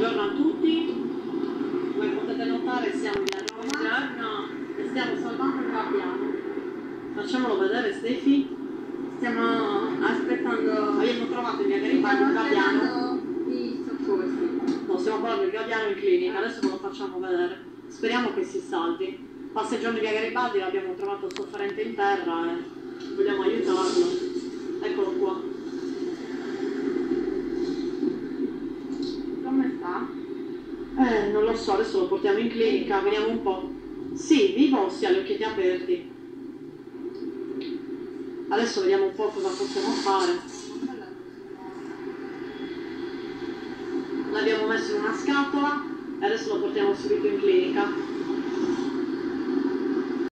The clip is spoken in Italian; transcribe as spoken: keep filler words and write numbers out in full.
Buongiorno a tutti, come potete notare siamo in Roma e stiamo salvando il gabbiano. Facciamolo vedere, Stefi. Stiamo aspettando. Abbiamo trovato in via Garibaldi un gabbiano. I soccorsi. No, stiamo parlando del gabbiano in clinica, adesso ve lo facciamo vedere. Speriamo che si salvi. Passeggiando in via Garibaldi l'abbiamo trovato sofferente in terra e vogliamo aiutarlo. Eccolo qua. Come sta? Eh, non lo so, adesso lo portiamo in clinica, vediamo un po'. Sì, vivo, sì, ha gli occhietti aperti. Adesso vediamo un po' cosa possiamo fare. L'abbiamo messo in una scatola e adesso lo portiamo subito in clinica.